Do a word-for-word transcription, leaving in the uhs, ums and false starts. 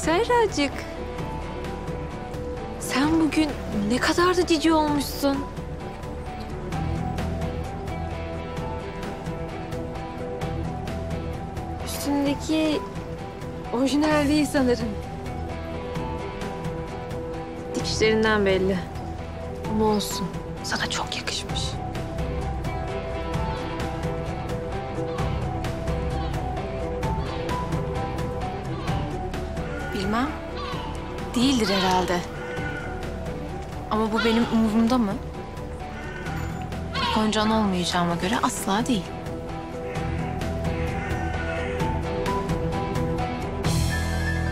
Serracık. Sen bugün ne kadar da cici olmuşsun. Üstündeki orijinal değil sanırım. Dikişlerinden belli. Ama olsun. Sana çok yakışmış. Bilmem. Değildir herhalde. Ama bu benim umurumda mı? Koncan olmayacağıma göre asla değil.